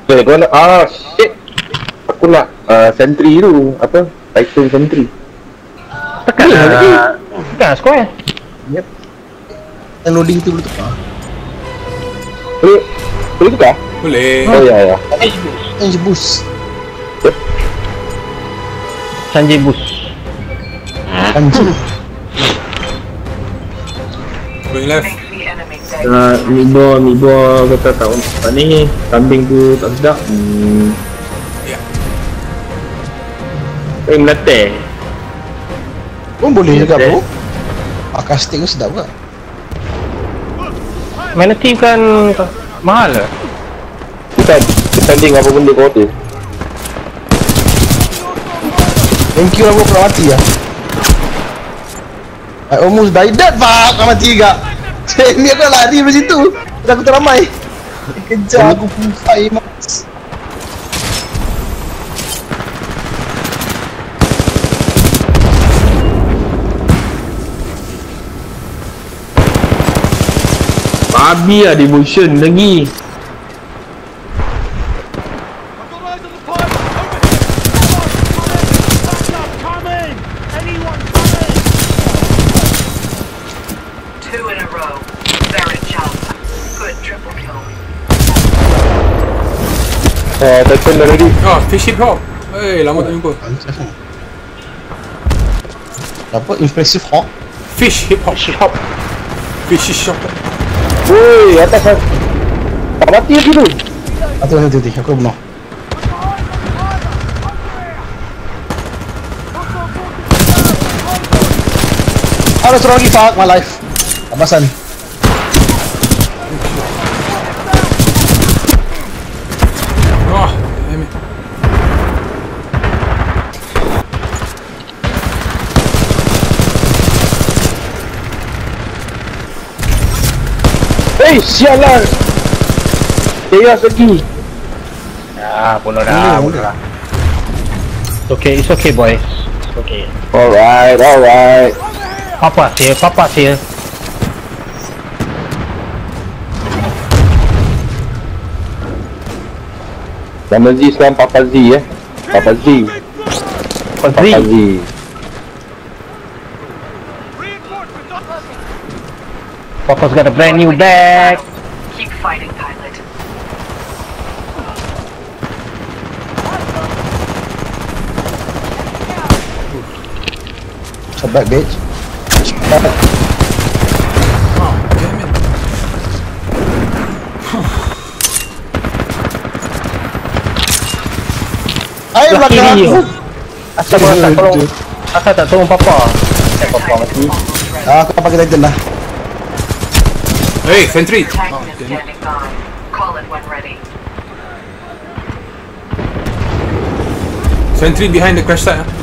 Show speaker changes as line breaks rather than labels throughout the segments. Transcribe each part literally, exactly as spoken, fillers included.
Eh, kau nak, ah shit. Aku nak uh, sentry tu, apa? Titan sentry.
Tekan lah lagi. Tekan square.
Yep.
Yang loading tu boleh tukar.
Boleh, boleh tukar?
Boleh.
Oh ya ya.
Change boost.
Sanjay boost.
Anjir.
Going left.
Uh, Mibo, Mibo kata tak apa ni, kambing tu tak sedap. Hmm.
Ya.
Eh, melatih.
Pun boleh juga bro. Pakai stick tu sedap juga.
Manatee kan mahal lah.
Kita depending apa benda kau tu.
Thank you lah bro, kalau mati lah. I almost died that fuck, kalau mati juga. Ni aku lari dari situ. Aku teramai. Kejar aku full fire mas.
Babi lah devotion lagi.
Uh, Titan dah ready.
Ah, fish hip hop. Eh, lama tak jumpa.
Apa? Impressive hawk?
Fish hip hop.
Fish hop.
Fish hop.
Woi, atas kan. Tak mati lagi tu.
Atau nanti nanti aku bunuh. Ada seorang lagi fuck my life. Abasan.
Ah, damn it.
Eh, sialan. Chaos lagi.
Ah, bunuh dah, bunuh dah. It's okay, it's okay boys. It's okay.
Alright, alright.
Papa here, Papa here.
Nama Z sekarang Papa Z eh. Papa Z.
Papa
Papa Z.
Papa's got a brand new bag.
Keep fighting, pilot.
Come back bitch.
Ah, damn it.
Ayo belakang aku.
Asal kau tak tolong, asal tak tolong Papa. Eh, Papa mati.
Ah, aku pakai Titan dah.
Hey, sentry. Ah,
Titan is
damn it.
standing by. Call it when ready.
Sentry behind the crash site. ah.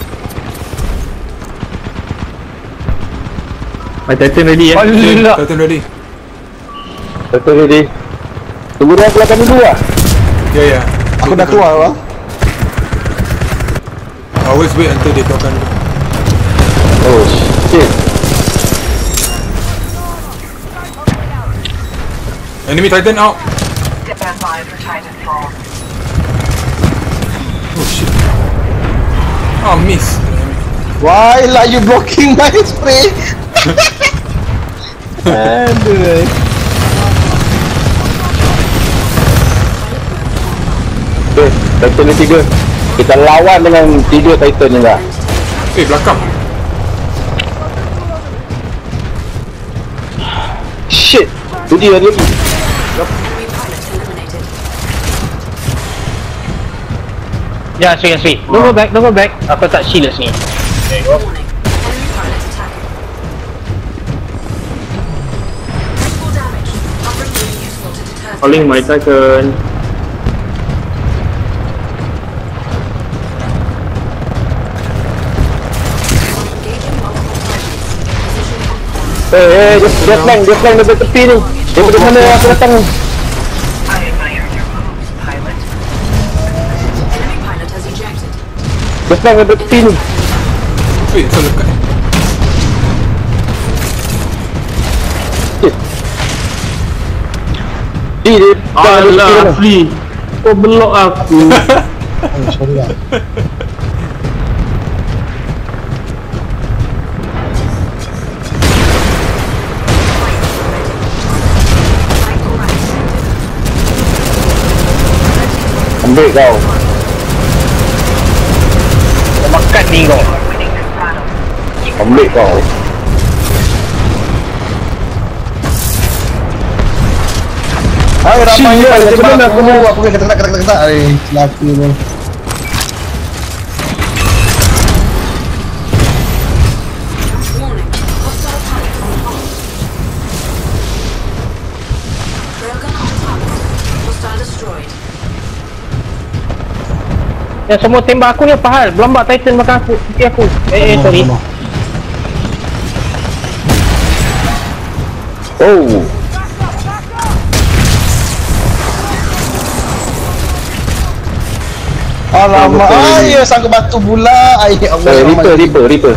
My Titan ready eh.
Okay,
Alah.
Titan ready.
Titan ready. Tunggu dia belakang dulu lah.
Ya, ya.
Aku dah keluar bang.
Always wait until dia keluarkan dulu.
Oh shit.
Enemy Titan out.
Stand by for Titanfall.
Oh shit. Oh, miss. Damn it.
Why are you blocking my spray? Aduh.
Okay, Titan ni tiga. Kita lawan dengan tiga Titan ni lah.
Eh, belakang.
Shit. Tu dia lagi.
Ya, sweet, sweet. Don't go back, don't go back. Aku tak shield kat sini. There you go.
Calling my Titan.
Eh, eh, dia, dia flank, dia flank dari tepi ni. Dia dari mana aku datang ni?
I admire your moves, pilot. Enemy pilot has ejected.
Dia flank dari tepi ni.
Wait, so dekat.
Shit. Dia, dia flank dari tepi
Alah,
mana?
flee. Kau belok aku.
Oh, sorry lah.
Ambil kau.
Kau makan ni kau.
Winning this battle. Keep
Ambil kau.
Ayo ramai ni
Sial,
pada
macam
tembak
mana
aku.
aku-
Aku kata kata kata kata. Eh, celaka ni.
warning. Hostile pilot on hold. Railgun on target. Hostile destroyed.
Ya semua tembak aku ni apa hal? Berlambat Titan makan aku. Kaki aku. Eh, eh sorry.
Oh.
Alamak, ayo sangka batu pula. Ai Allah.
Eh, Reaper, Reaper, Reaper.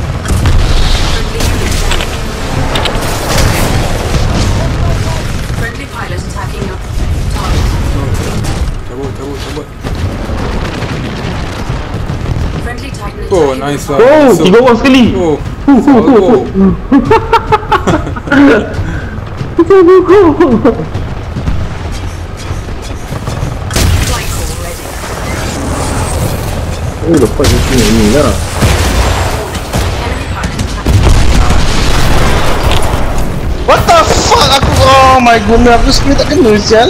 Friendly pilot attacking your target.
Cabut, cabut, cabut.
Friendly Titan
Oh,
attacking
nice
your
lah.
Oh,
Masuk.
tiga orang sekali.
Oh, sago.
flight crew ready.
Oh, lepas ni sini ni lah.
Enemy pilot attacking.
What the fuck aku? Oh my goodness, aku sekali tak kena sial.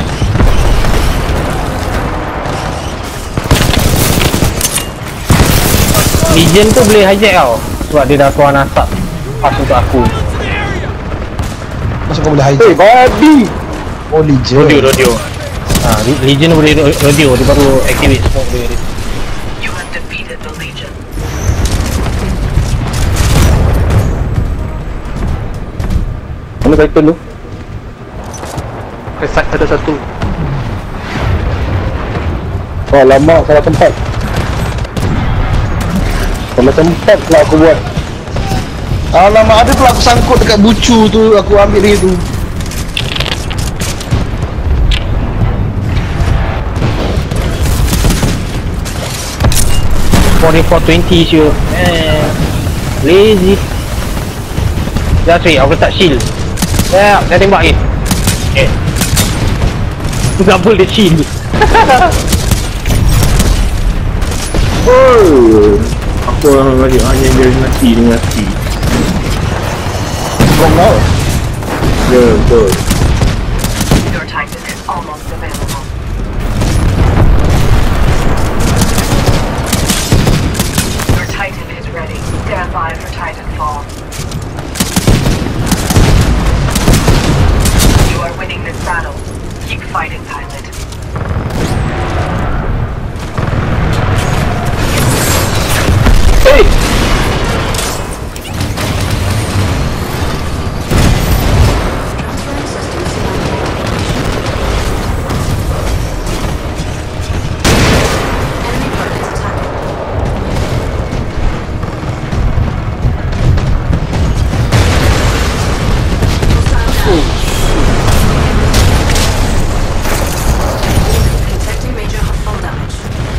Legion tu boleh hijack kau. Sebab dia dah tuan asap. Pas untuk aku.
Masa kau boleh
Eh,
hijack.
babi.
Oh legend.
Rodeo, rodeo. Ha, Le- Legion boleh ro- rodeo. Dia baru activate semua boleh.
You have defeated the Legion.
Mana Titan tu?
Kesat ada satu.
Oh, lama salah tempat. Salah tempat pula aku buat.
Alamak, ada pula aku sangkut dekat bucu tu, aku ambil dia tu.
forty-four twenty sure. Eh. Lazy. Dah sweet, aku letak shield. Ya, dah tembak lagi. Eh. Double the shield.
Oh, apa orang balik hanya dia mati dengan mati.
Kau tahu?
Ya, betul.
Your Titan is almost available. Your Titan is ready. Stand by for Titanfall. You are winning this battle. Keep fighting, pilot.
Hey!
Transferring systems to enemy pilots attacking. Hostile down. Detecting major hull damage.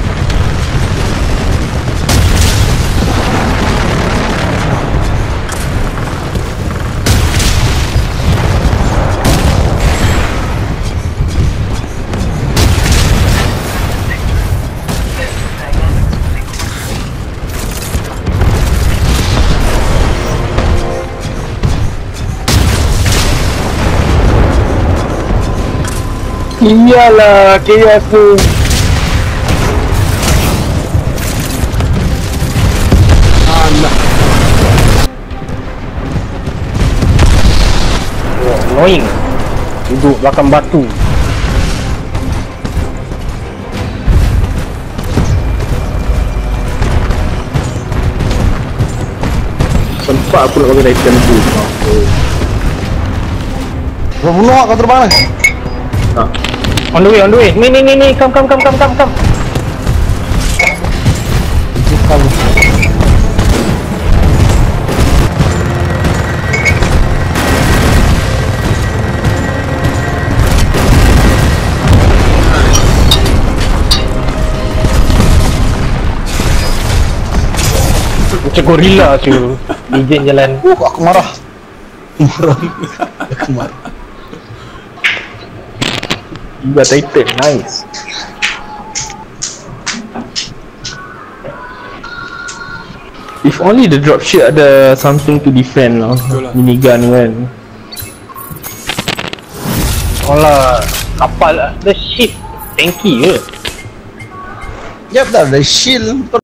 Iyalah, chaos tu.
Alah.
Oh, annoying. Duduk belakang batu.
Sempat aku nak pakai Titan tu. Oh,
Kau bunuh kau terbang lah.
tak.
On the way, on the way. Ni, ni, ni, ni. Come, come, come, come, come, come. Macam gorila tu. Legend jalan.
Uh, aku marah. Marah. Aku marah.
Tiga Titan, nice. If only the dropship ada something to defend lah.
Betul lah.
Minigun kan.
Alah, kapal lah. The ship. Tanky ke?
Yap dah, ada shield.